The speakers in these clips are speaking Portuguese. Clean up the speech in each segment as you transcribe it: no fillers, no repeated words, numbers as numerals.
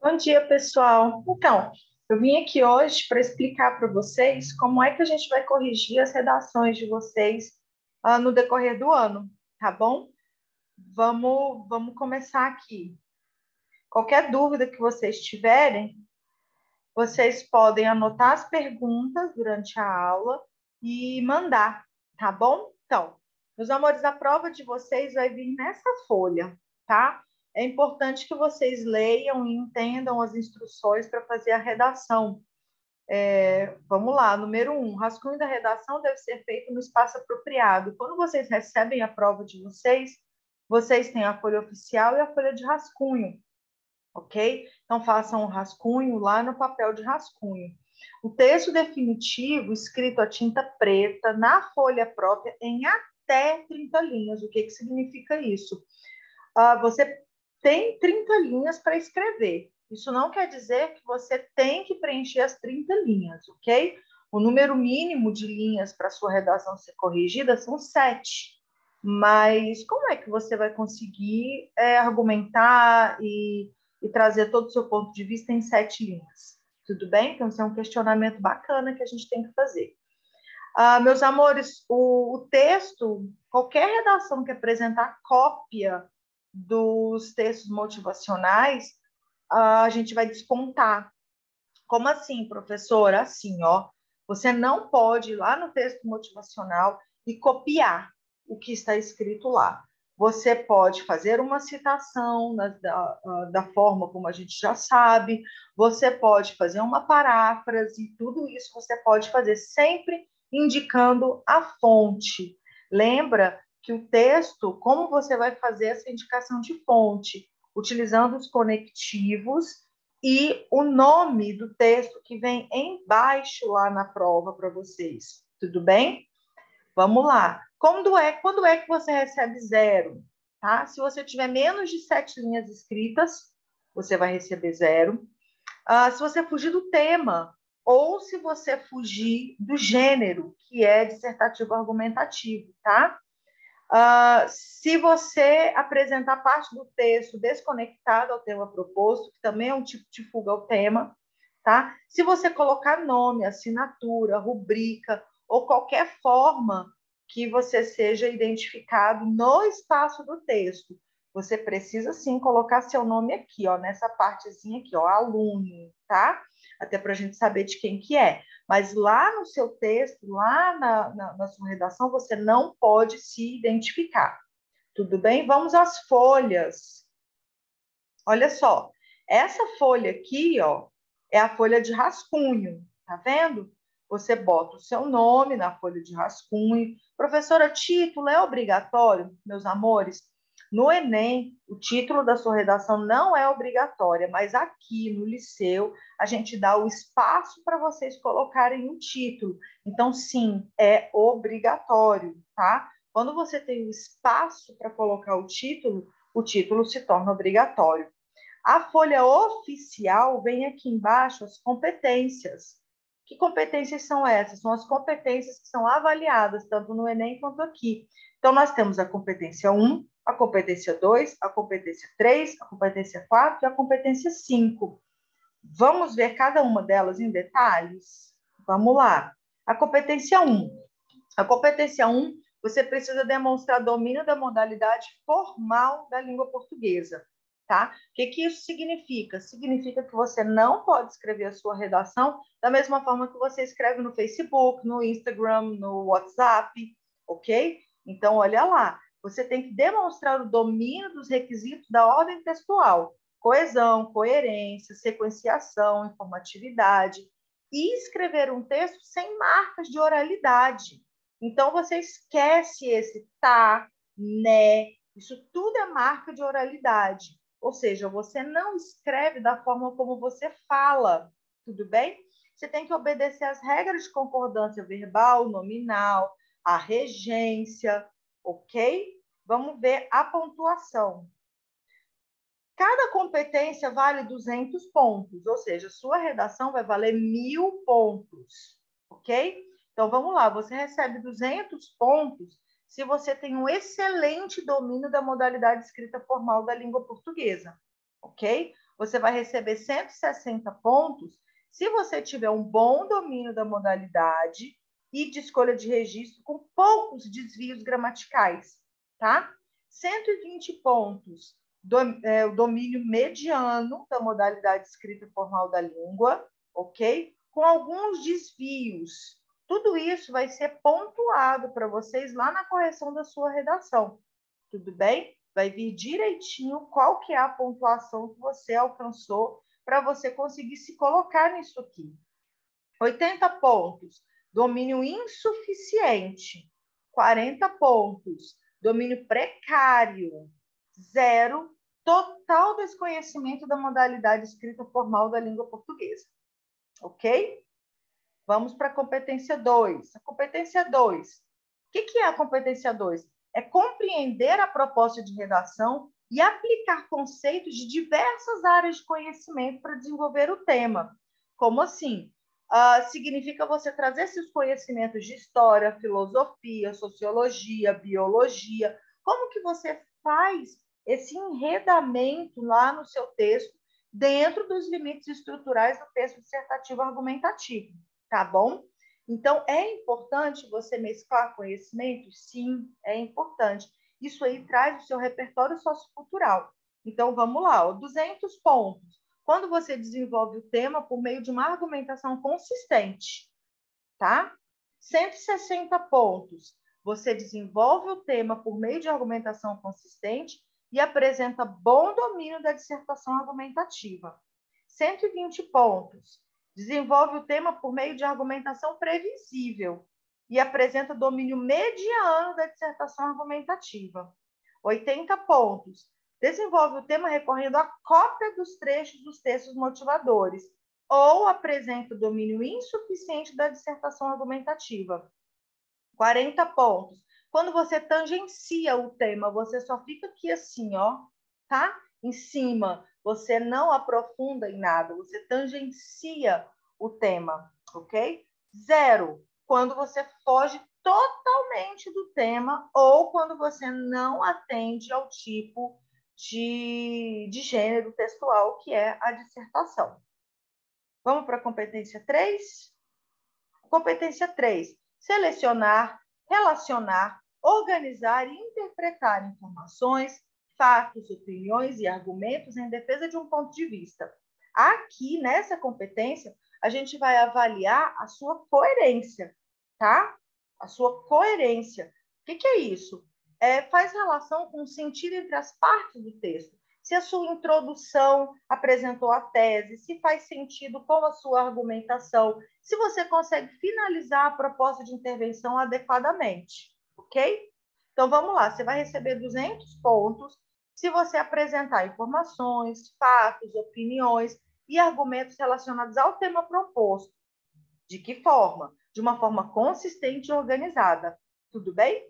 Bom dia, pessoal. Então, eu vim aqui hoje para explicar para vocês como é que a gente vai corrigir as redações de vocês no decorrer do ano, tá bom? Vamos começar aqui. Qualquer dúvida que vocês tiverem, vocês podem anotar as perguntas durante a aula e mandar, tá bom? Então, meus amores, a prova de vocês vai vir nessa folha, tá? É importante que vocês leiam e entendam as instruções para fazer a redação. Vamos lá, número 1, rascunho da redação deve ser feito no espaço apropriado. Quando vocês recebem a prova de vocês, vocês têm a folha oficial e a folha de rascunho, ok? Então, façam um rascunho lá no papel de rascunho. O texto definitivo, escrito a tinta preta, na folha própria, em até 30 linhas. O que significa isso? Você tem 30 linhas para escrever. Isso não quer dizer que você tem que preencher as 30 linhas, ok? O número mínimo de linhas para sua redação ser corrigida são 7. Mas como é que você vai conseguir argumentar e trazer todo o seu ponto de vista em 7 linhas? Tudo bem? Então, esse é um questionamento bacana que a gente tem que fazer. Meus amores, o texto, qualquer redação que apresentar cópia dos textos motivacionais, a gente vai descontar. Como assim, professora? Assim, ó, você não pode ir lá no texto motivacional e copiar o que está escrito lá. Você pode fazer uma citação da forma como a gente já sabe, você pode fazer uma paráfrase, tudo isso você pode fazer sempre indicando a fonte. Lembra que o texto, como você vai fazer essa indicação de fonte? Utilizando os conectivos e o nome do texto que vem embaixo lá na prova para vocês. Tudo bem? Vamos lá. Quando é que você recebe 0? Tá? Se você tiver menos de 7 linhas escritas, você vai receber 0. Se você fugir do tema, ou se você fugir do gênero, que é dissertativo argumentativo, tá? Se você apresentar parte do texto desconectado ao tema proposto, que também é um tipo de fuga ao tema, tá? Se você colocar nome, assinatura, rubrica ou qualquer forma que você seja identificado no espaço do texto, você precisa sim colocar seu nome aqui, ó, nessa partezinha aqui, ó, aluno, tá? Até para a gente saber de quem que é. Mas lá no seu texto, lá na sua redação, você não pode se identificar. Tudo bem? Vamos às folhas. Olha só, essa folha aqui, ó, é a folha de rascunho, tá vendo? Você bota o seu nome na folha de rascunho. Professora, título é obrigatório, meus amores? No Enem, o título da sua redação não é obrigatório, mas aqui no Liceu, a gente dá o espaço para vocês colocarem um título. Então, sim, é obrigatório, tá? Quando você tem o espaço para colocar o título se torna obrigatório. A folha oficial vem aqui embaixo as competências. Que competências são essas? São as competências que são avaliadas, tanto no Enem quanto aqui. Então, nós temos a competência 1, a competência 2, a competência 3, a competência 4 e a competência 5. Vamos ver cada uma delas em detalhes? Vamos lá. A competência 1. A competência 1, você precisa demonstrar domínio da modalidade formal da língua portuguesa. Tá? O que isso significa? Significa que você não pode escrever a sua redação da mesma forma que você escreve no Facebook, no Instagram, no WhatsApp, ok? Então, olha lá, você tem que demonstrar o domínio dos requisitos da ordem textual, coesão, coerência, sequenciação, informatividade, e escrever um texto sem marcas de oralidade. Então, você esquece esse tá, né, isso tudo é marca de oralidade. Ou seja, você não escreve da forma como você fala, tudo bem? Você tem que obedecer às regras de concordância verbal, nominal, a regência, ok? Vamos ver a pontuação. Cada competência vale 200 pontos, ou seja, sua redação vai valer 1.000 pontos, ok? Então, vamos lá, você recebe 200 pontos se você tem um excelente domínio da modalidade escrita formal da língua portuguesa, ok? você vai receber 160 pontos se você tiver um bom domínio da modalidade e de escolha de registro com poucos desvios gramaticais, tá? 120 pontos, o domínio mediano da modalidade escrita formal da língua, ok? Com alguns desvios. Tudo isso vai ser pontuado para vocês lá na correção da sua redação. Tudo bem? Vai vir direitinho qual que é a pontuação que você alcançou para você conseguir se colocar nisso aqui. 80 pontos, domínio insuficiente. 40 pontos, domínio precário. 0, total desconhecimento da modalidade escrita formal da língua portuguesa. Ok? Vamos para a competência 2. A competência 2. O que é a competência 2? É compreender a proposta de redação e aplicar conceitos de diversas áreas de conhecimento para desenvolver o tema. Como assim? Significa você trazer seus conhecimentos de história, filosofia, sociologia, biologia. Como que você faz esse enredamento lá no seu texto, dentro dos limites estruturais do texto dissertativo argumentativo, tá bom? Então, é importante você mesclar conhecimentos? Sim, é importante. Isso aí traz o seu repertório sociocultural. Então, vamos lá, 200 pontos. Quando você desenvolve o tema por meio de uma argumentação consistente, tá? 160 pontos. Você desenvolve o tema por meio de argumentação consistente e apresenta bom domínio da dissertação argumentativa. 120 pontos. Desenvolve o tema por meio de argumentação previsível e apresenta domínio mediano da dissertação argumentativa. 80 pontos. Desenvolve o tema recorrendo à cópia dos trechos dos textos motivadores ou apresenta o domínio insuficiente da dissertação argumentativa. 40 pontos. Quando você tangencia o tema, você só fica aqui assim, ó, tá? Em cima. Você não aprofunda em nada, você tangencia o tema, ok? 0, quando você foge totalmente do tema ou quando você não atende ao tipo de gênero textual que é a dissertação. Vamos para a competência 3? Competência 3. Selecionar, relacionar, organizar e interpretar informações, fatos, opiniões e argumentos em defesa de um ponto de vista. Aqui, nessa competência, a gente vai avaliar a sua coerência, tá? A sua coerência. O que é isso? Faz relação com o sentido entre as partes do texto. Se a sua introdução apresentou a tese, se faz sentido com a sua argumentação, se você consegue finalizar a proposta de intervenção adequadamente, ok? Então, vamos lá, você vai receber 200 pontos se você apresentar informações, fatos, opiniões e argumentos relacionados ao tema proposto. De que forma? De uma forma consistente e organizada. Tudo bem?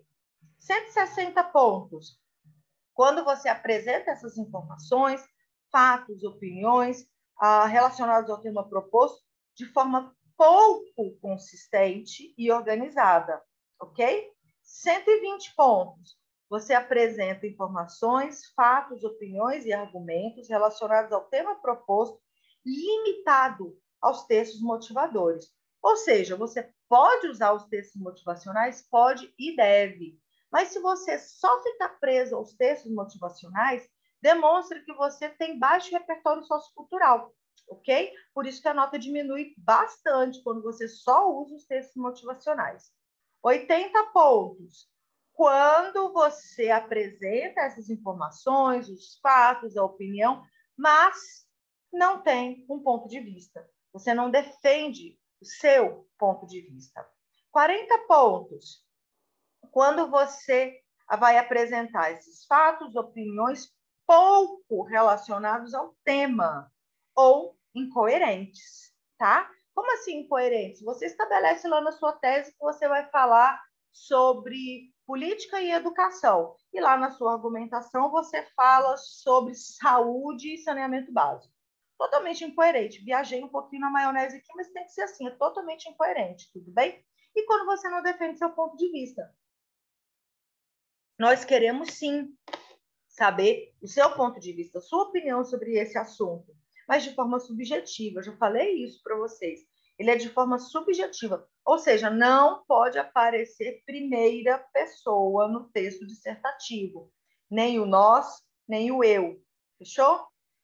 160 pontos. Quando você apresenta essas informações, fatos, opiniões relacionados ao tema proposto de forma pouco consistente e organizada, ok? 120 pontos. Você apresenta informações, fatos, opiniões e argumentos relacionados ao tema proposto, limitado aos textos motivadores. Ou seja, você pode usar os textos motivacionais? Pode e deve. Mas se você só ficar preso aos textos motivacionais, demonstra que você tem baixo repertório sociocultural, ok? Por isso que a nota diminui bastante quando você só usa os textos motivacionais. 80 pontos. Quando você apresenta essas informações, os fatos, a opinião, mas não tem um ponto de vista. Você não defende o seu ponto de vista. 40 pontos. Quando você vai apresentar esses fatos, opiniões pouco relacionados ao tema ou incoerentes, tá? Como assim incoerentes? Você estabelece lá na sua tese que você vai falar sobre política e educação. E lá na sua argumentação você fala sobre saúde e saneamento básico. Totalmente incoerente. Viajei um pouquinho na maionese aqui, mas tem que ser assim, é totalmente incoerente, tudo bem? E quando você não defende seu ponto de vista? Nós queremos, sim, saber o seu ponto de vista, a sua opinião sobre esse assunto, mas de forma subjetiva. Eu já falei isso para vocês. Ele é de forma subjetiva, ou seja, não pode aparecer primeira pessoa no texto dissertativo, nem o nós, nem o eu. Fechou?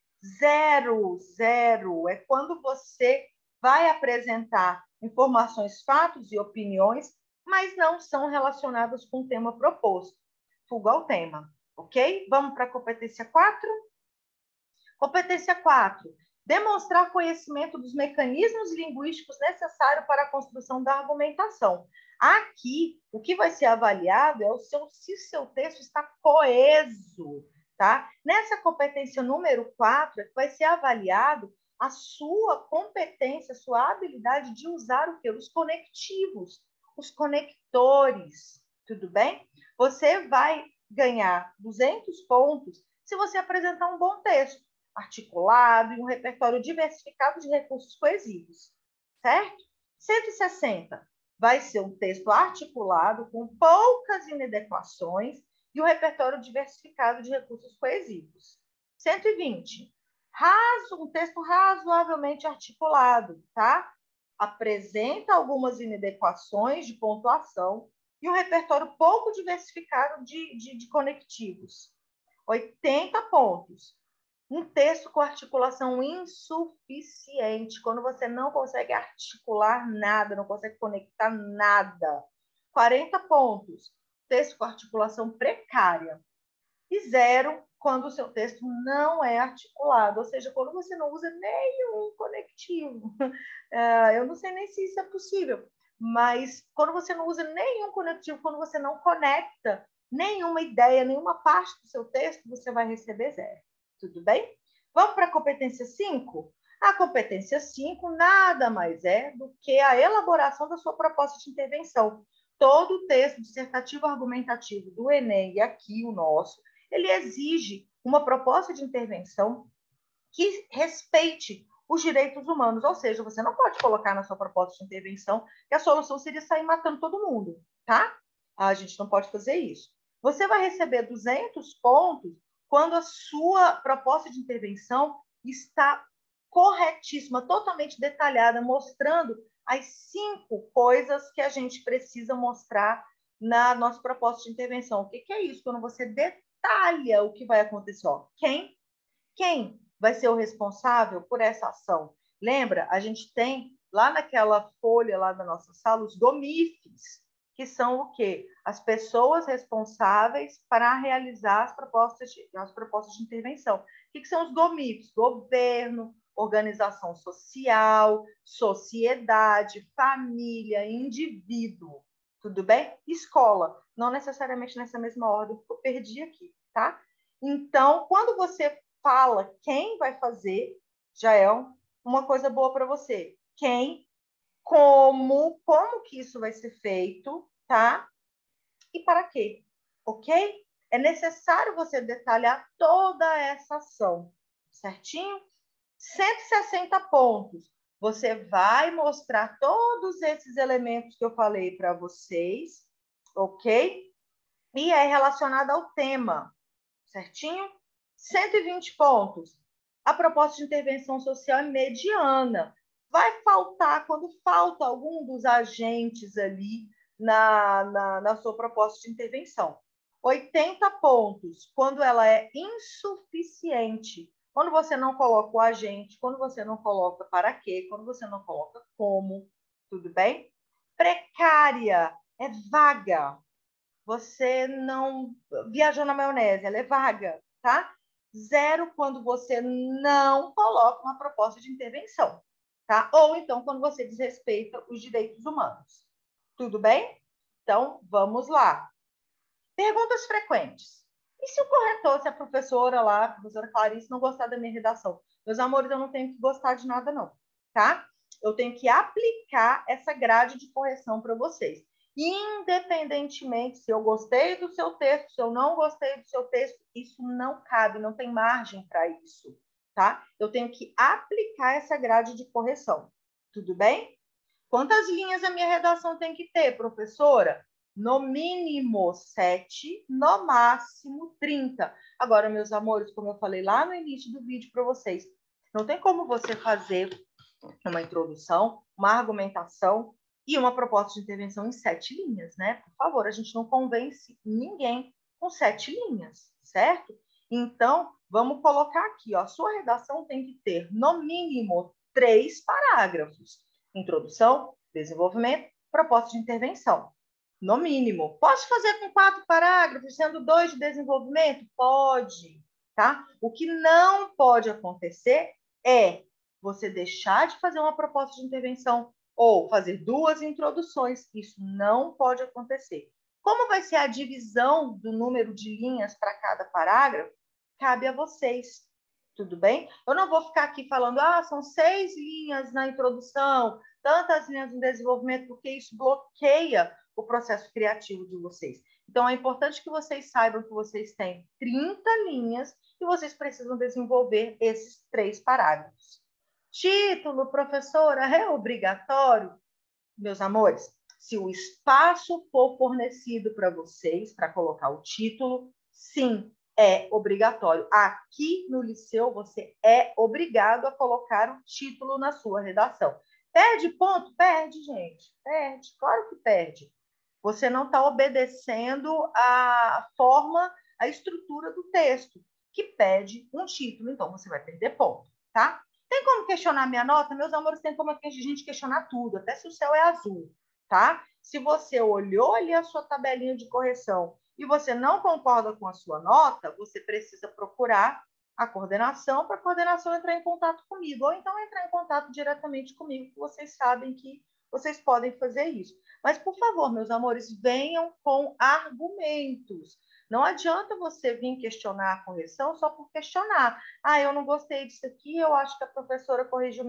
Zero, zero é quando você vai apresentar informações, fatos e opiniões, mas não são relacionadas com o tema proposto. Fuga ao tema, ok? Vamos para a competência 4? Competência 4. Demonstrar conhecimento dos mecanismos linguísticos necessários para a construção da argumentação. Aqui, o que vai ser avaliado é se o seu texto está coeso, tá? Nessa competência número 4, é que vai ser avaliado a sua competência, a sua habilidade de usar o quê? Os conectivos, os conectores, tudo bem? Você vai ganhar 200 pontos se você apresentar um bom texto, articulado e um repertório diversificado de recursos coesivos, certo? 160 vai ser um texto articulado com poucas inadequações e um repertório diversificado de recursos coesivos. 120, um texto razoavelmente articulado, tá? Apresenta algumas inadequações de pontuação e um repertório pouco diversificado de conectivos. 80 pontos. Um texto com articulação insuficiente, quando você não consegue articular nada, não consegue conectar nada. 40 pontos. Texto com articulação precária. E 0, quando o seu texto não é articulado, ou seja, quando você não usa nenhum conectivo. Eu não sei nem se isso é possível, mas quando você não usa nenhum conectivo, quando você não conecta nenhuma ideia, nenhuma parte do seu texto, você vai receber 0. Tudo bem? Vamos para a competência 5? A competência 5 nada mais é do que a elaboração da sua proposta de intervenção. Todo o texto dissertativo argumentativo do Enem, e aqui o nosso, ele exige uma proposta de intervenção que respeite os direitos humanos, ou seja, você não pode colocar na sua proposta de intervenção que a solução seria sair matando todo mundo, tá? A gente não pode fazer isso. Você vai receber 200 pontos quando a sua proposta de intervenção está corretíssima, totalmente detalhada, mostrando as 5 coisas que a gente precisa mostrar na nossa proposta de intervenção. O que é isso? Quando você detalha o que vai acontecer. Ó. Quem vai ser o responsável por essa ação? Lembra? A gente tem lá naquela folha lá da nossa sala os GOMIFs, que são o quê? As pessoas responsáveis para realizar as propostas de intervenção. O que são os GOMIFs? Governo, organização social, sociedade, família, indivíduo. Tudo bem? Escola. Não necessariamente nessa mesma ordem, porque eu perdi aqui, tá? Então, quando você fala quem vai fazer, já é uma coisa boa para você. Quem, como que isso vai ser feito, tá? E para quê, ok? É necessário você detalhar toda essa ação, certinho? 160 pontos. Você vai mostrar todos esses elementos que eu falei para vocês, ok? E é relacionado ao tema, certinho? 120 pontos. A proposta de intervenção social é mediana. Vai faltar, quando falta algum dos agentes ali na sua proposta de intervenção. 80 pontos, quando ela é insuficiente. Quando você não coloca o agente, quando você não coloca para quê, quando você não coloca como, tudo bem? Precária, é vaga. Você não viajou na maionese, ela é vaga, tá? 0 quando você não coloca uma proposta de intervenção, tá? Ou então quando você desrespeita os direitos humanos. Tudo bem? Então, vamos lá. Perguntas frequentes. E se o corretor, se a professora lá, a professora Clarice, não gostar da minha redação? Meus amores, eu não tenho que gostar de nada, não, tá? Eu tenho que aplicar essa grade de correção para vocês. Independentemente se eu gostei do seu texto, se eu não gostei do seu texto, isso não cabe, não tem margem para isso, tá? Eu tenho que aplicar essa grade de correção. Tudo bem? Quantas linhas a minha redação tem que ter, professora? no mínimo 7, no máximo 30. Agora, meus amores, como eu falei lá no início do vídeo para vocês, não tem como você fazer uma introdução, uma argumentação e uma proposta de intervenção em 7 linhas, né? Por favor, a gente não convence ninguém com 7 linhas, certo? Então, vamos colocar aqui, ó, sua redação tem que ter, no mínimo, 3 parágrafos. Introdução, desenvolvimento, proposta de intervenção. No mínimo. Posso fazer com 4 parágrafos, sendo 2 de desenvolvimento? Pode, tá? O que não pode acontecer é você deixar de fazer uma proposta de intervenção ou fazer 2 introduções. Isso não pode acontecer. Como vai ser a divisão do número de linhas para cada parágrafo? Cabe a vocês. Tudo bem? Eu não vou ficar aqui falando, são 6 linhas na introdução, tantas linhas no desenvolvimento, porque isso bloqueia o processo criativo de vocês. Então, é importante que vocês saibam que vocês têm 30 linhas e vocês precisam desenvolver esses 3 parágrafos. Título, professora, é obrigatório? Meus amores, se o espaço for fornecido para vocês, para colocar o título, sim, é obrigatório. Aqui no liceu, você é obrigado a colocar o título na sua redação. Perde ponto? Perde, gente. Perde, claro que perde. Você não está obedecendo a forma, a estrutura do texto, que pede um título, então você vai perder ponto, tá? Tem como questionar minha nota? Meus amores, tem como a gente questionar tudo, até se o céu é azul, tá? Se você olhou ali a sua tabelinha de correção e você não concorda com a sua nota, você precisa procurar a coordenação para a coordenação entrar em contato comigo, ou então entrar em contato diretamente comigo, que vocês sabem que vocês podem fazer isso. Mas, por favor, meus amores, venham com argumentos. Não adianta você vir questionar a correção só por questionar. Eu não gostei disso aqui, eu acho que a professora corrigiu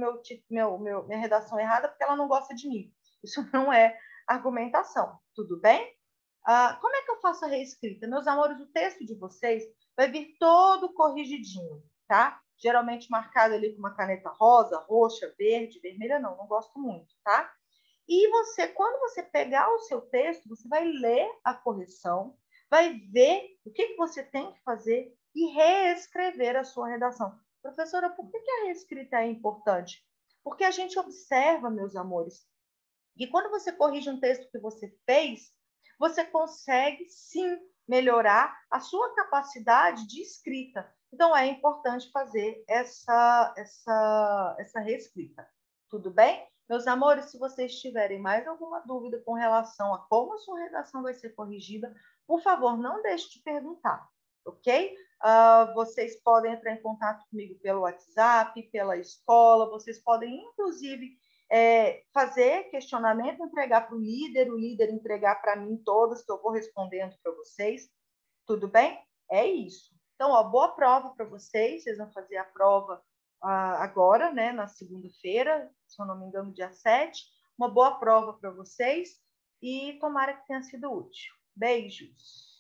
minha redação errada porque ela não gosta de mim. Isso não é argumentação, tudo bem? Como é que eu faço a reescrita? Meus amores, o texto de vocês vai vir todo corrigidinho, tá? Geralmente marcado ali com uma caneta rosa, roxa, verde, vermelha, não gosto muito, tá? E você, quando você pegar o seu texto, você vai ler a correção, vai ver o que você tem que fazer e reescrever a sua redação. Professora, por que a reescrita é importante? Porque a gente observa, meus amores, que quando você corrige um texto que você fez, você consegue sim melhorar a sua capacidade de escrita. Então, é importante fazer essa reescrita. Tudo bem? Meus amores, se vocês tiverem mais alguma dúvida com relação a como a sua redação vai ser corrigida, por favor, não deixe de perguntar, ok? Vocês podem entrar em contato comigo pelo WhatsApp, pela escola, vocês podem, inclusive, fazer questionamento, entregar para o líder entregar para mim todas que eu vou respondendo para vocês. Tudo bem? É isso. Então, boa prova para vocês. Vocês vão fazer a prova agora, né, na segunda-feira, se eu não me engano, dia 7. Uma boa prova para vocês e tomara que tenha sido útil. Beijos!